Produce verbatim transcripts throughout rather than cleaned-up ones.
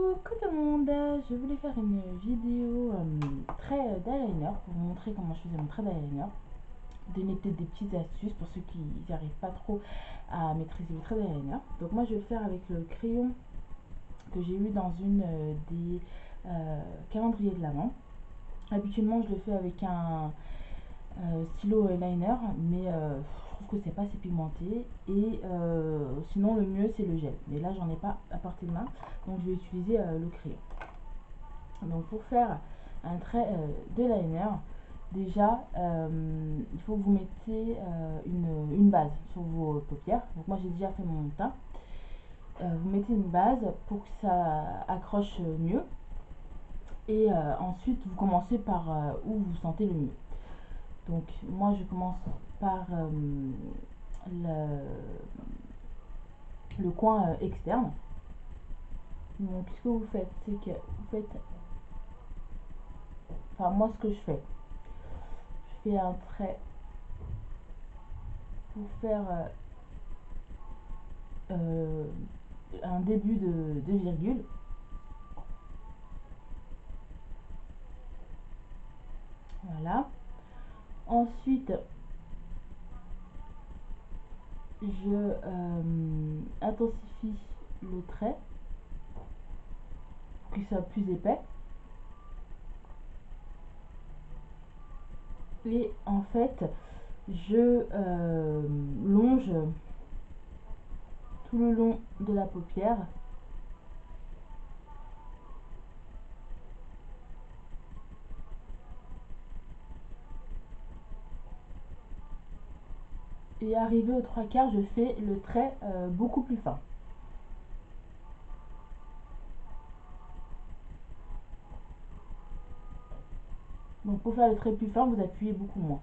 Coucou tout le monde, je voulais faire une vidéo euh, trait d'eyeliner pour vous montrer comment je faisais mon trait d'eyeliner, donner peut-être des petites astuces pour ceux qui n'arrivent pas trop à maîtriser le trait d'eyeliner. Donc moi je vais le faire avec le crayon que j'ai eu dans une euh, des euh, calendriers de l'Avent. Habituellement je le fais avec un euh, stylo eyeliner, mais euh, je trouve que c'est pas assez pigmenté, et euh, sinon le mieux c'est le gel, mais là j'en ai pas à portée de main, donc je vais utiliser euh, le crayon. Donc pour faire un trait euh, de liner, déjà euh, il faut que vous mettiez euh, une, une base sur vos paupières. Donc moi j'ai déjà fait mon teint. Euh, vous mettez une base pour que ça accroche mieux, et euh, ensuite vous commencez par euh, où vous sentez le mieux. Donc moi je commence par euh, le, le coin euh, externe. Donc ce que vous faites, c'est que vous faites, enfin moi ce que je fais, je fais un trait pour faire euh, euh, un début de, de virgule. Voilà. Ensuite, je euh, intensifie le trait pour qu'il soit plus épais. Et en fait, je euh, longe tout le long de la paupière. Et arrivé aux trois quarts, je fais le trait euh, beaucoup plus fin. Donc pour faire le trait plus fin, vous appuyez beaucoup moins.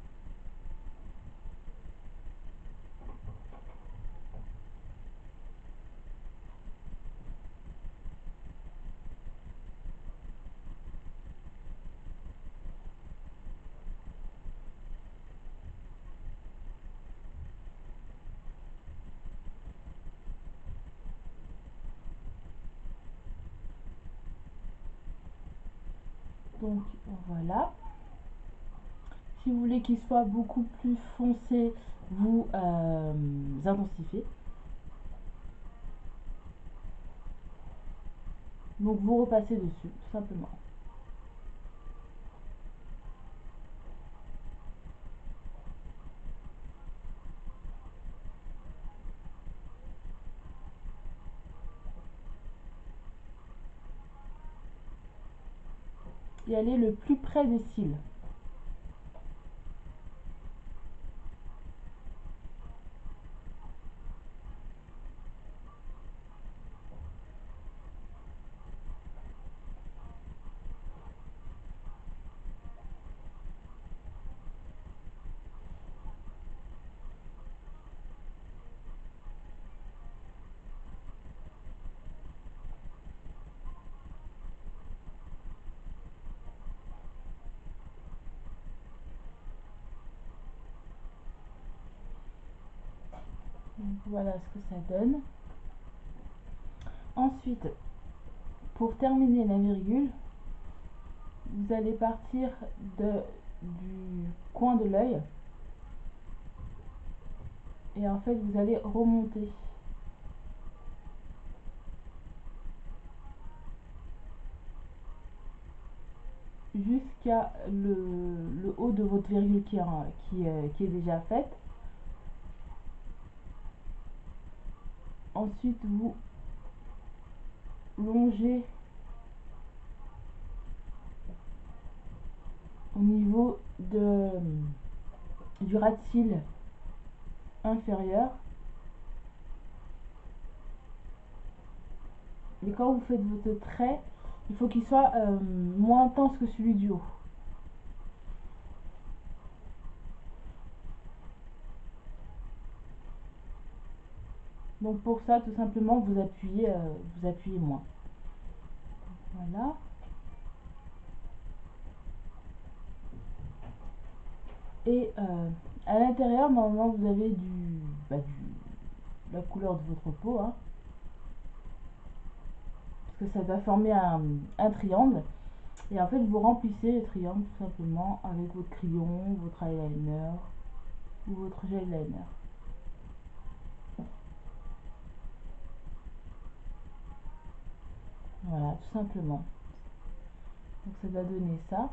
Donc voilà. Si vous voulez qu'il soit beaucoup plus foncé, vous euh, intensifiez. Donc vous repassez dessus, tout simplement. Et aller le plus près des cils. Donc voilà ce que ça donne. Ensuite, pour terminer la virgule, vous allez partir de, du coin de l'œil, et en fait vous allez remonter jusqu'à le, le haut de votre virgule qui, qui, euh, qui est déjà faite. Ensuite vous longez au niveau de, du ras de cils inférieur. Et quand vous faites votre trait, il faut qu'il soit euh, moins intense que celui du haut. Donc pour ça, tout simplement, vous appuyez, euh, vous appuyez moins. Voilà. Et euh, à l'intérieur, normalement, vous avez du, bah, du la couleur de votre peau, hein. Parce que ça va former un, un triangle. Et en fait, vous remplissez le triangle tout simplement avec votre crayon, votre eyeliner ou votre gel liner. Voilà, tout simplement. Donc ça va donner ça.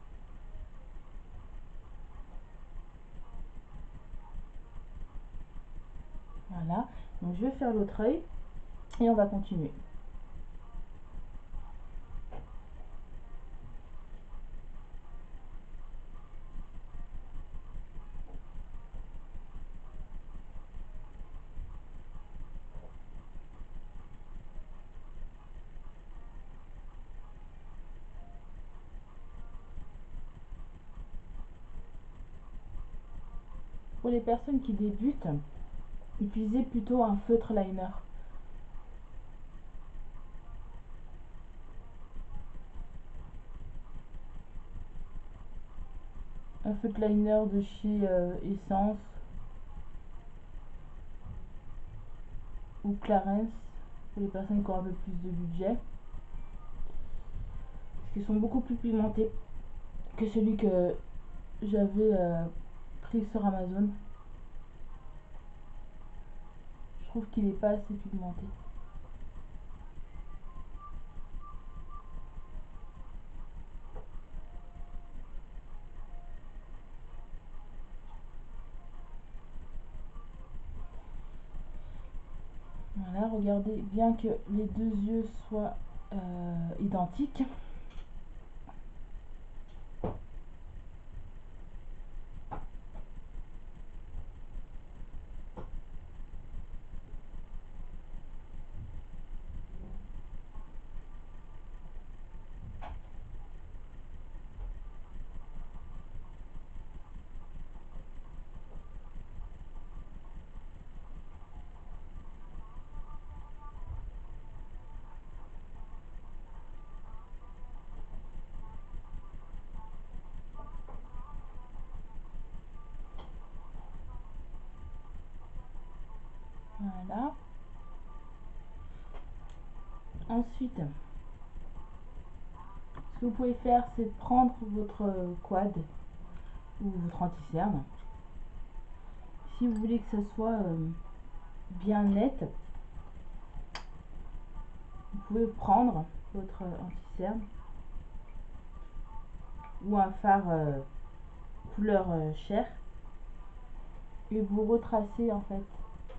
Voilà. Donc je vais faire l'autre œil et on va continuer. Pour les personnes qui débutent, utilisez plutôt un feutre liner. Un feutre liner de chez euh, Essence ou Clarins pour les personnes qui ont un peu plus de budget. Parce qu'ils sont beaucoup plus pigmentés que celui que j'avais euh, pris sur Amazon. Je trouve qu'il n'est pas assez pigmenté. Voilà, regardez bien que les deux yeux soient euh, identiques. Voilà. Ensuite, ce que vous pouvez faire, c'est prendre votre quad ou votre anti-cerne. Si vous voulez que ça soit euh, bien net, vous pouvez prendre votre anti-cerne ou un fard euh, couleur euh, chair et vous retracez en fait.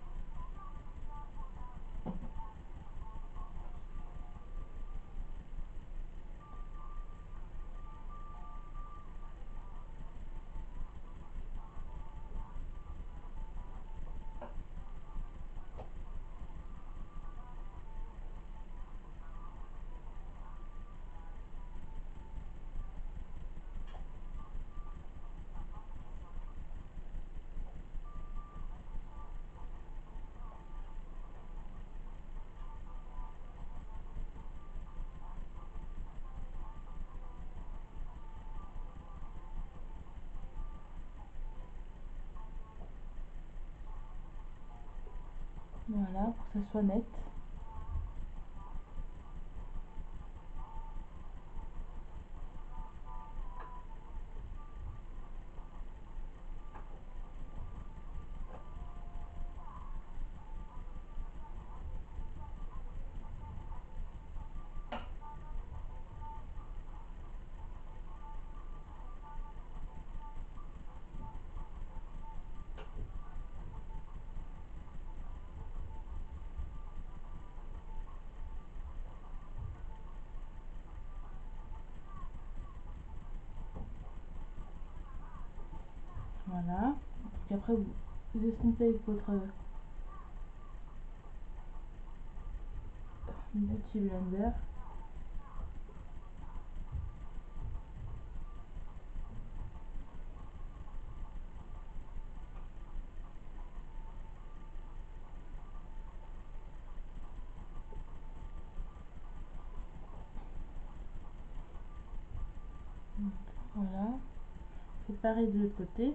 Voilà, pour que ça soit net. Voilà. Puis après, vous, vous estompez avec votre beauty blender. Donc, voilà. Faites pareil de l'autre côté.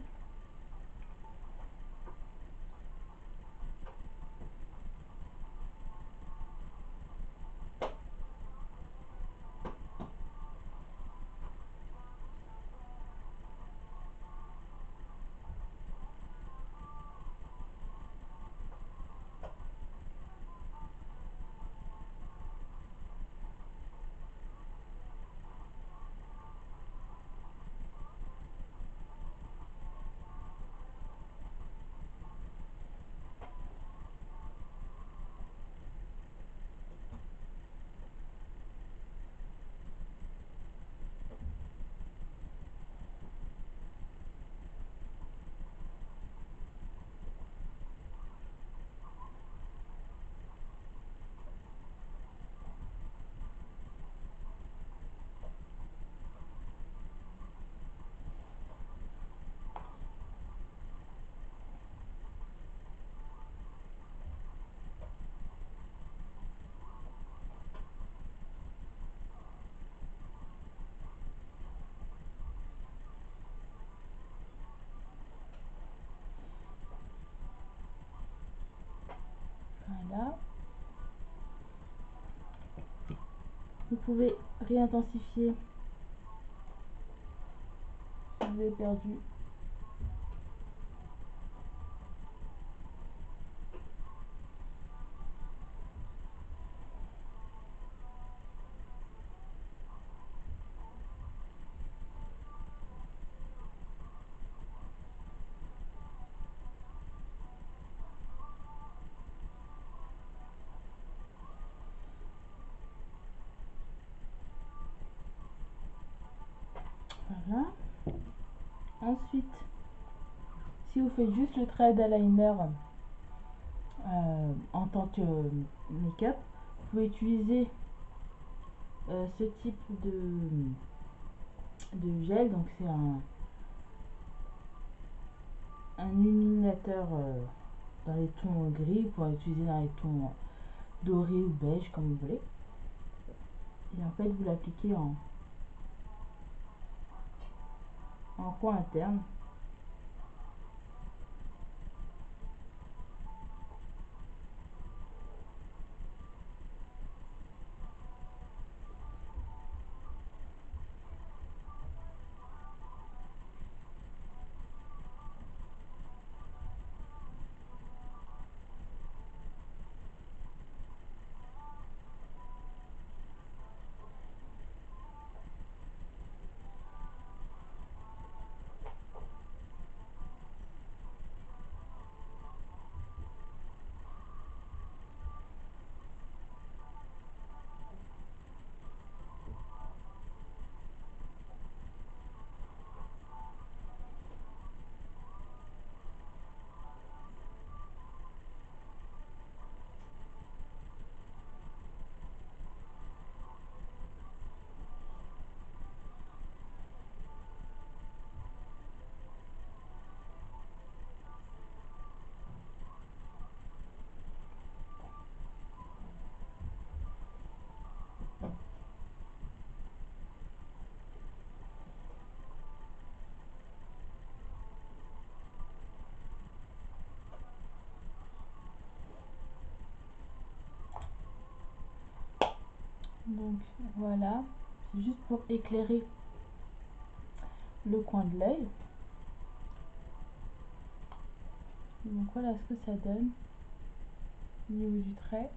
Vous pouvez réintensifier si vous avez perdu. Voilà. Ensuite, si vous faites juste le trait d'eyeliner euh, en tant que make-up, vous pouvez utiliser euh, ce type de, de gel. Donc c'est un, un illuminateur euh, dans les tons gris. Vous pouvez l'utiliser dans les tons dorés ou beige comme vous voulez. Et en fait, vous l'appliquez en, en coin interne. Donc voilà, c'est juste pour éclairer le coin de l'œil. Donc voilà ce que ça donne au niveau du trait.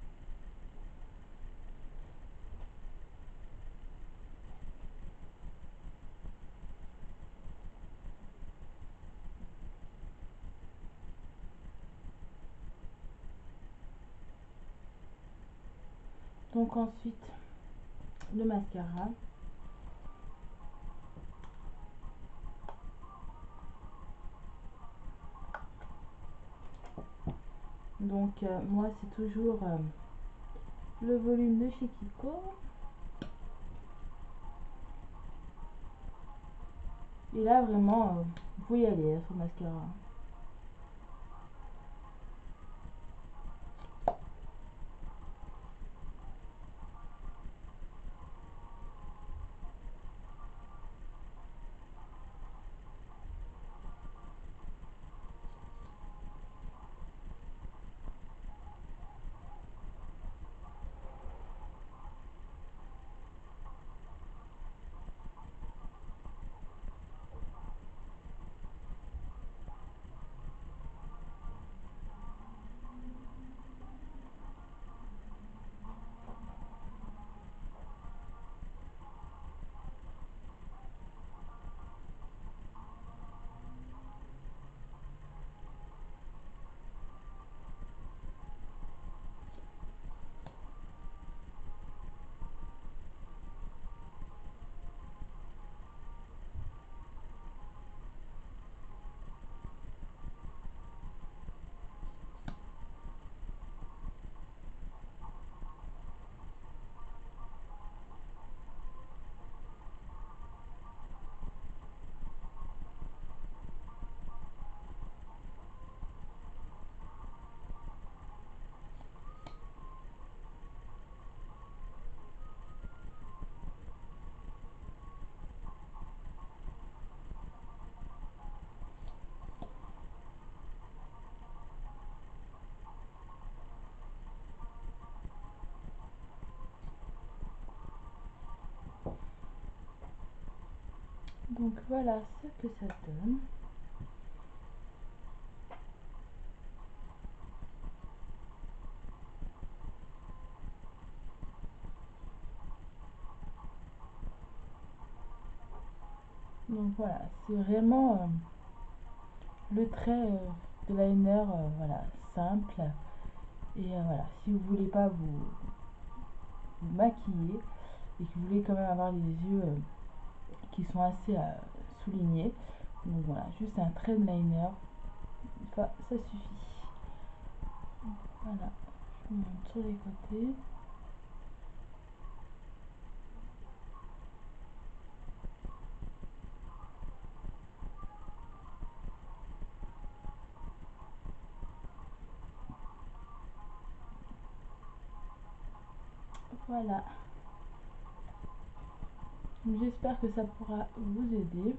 Donc ensuite, le mascara. Donc euh, moi c'est toujours euh, le volume de chez Kiko. Et là vraiment, euh, vous pouvez y aller hein, sur le mascara. Donc voilà ce que ça donne. Donc voilà, c'est vraiment euh, le trait euh, de liner, euh, voilà, simple. Et euh, voilà, si vous voulez pas vous, vous maquiller et que vous voulez quand même avoir les yeux euh, qui sont assez euh, soulignés, donc voilà, juste un trait de liner, ça, ça suffit. Voilà, je vous montre sur les côtés. Voilà, j'espère que ça pourra vous aider.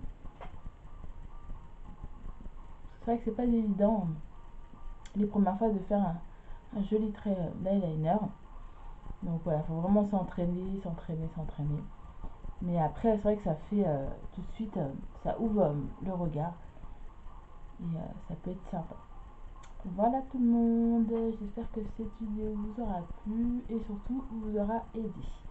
C'est vrai que c'est pas évident les premières fois de faire un, un joli trait d'eyeliner. Donc voilà, il faut vraiment s'entraîner, s'entraîner, s'entraîner. Mais après, c'est vrai que ça fait euh, tout de suite, euh, ça ouvre euh, le regard et euh, ça peut être sympa. Voilà tout le monde, j'espère que cette vidéo vous aura plu et surtout vous aura aidé.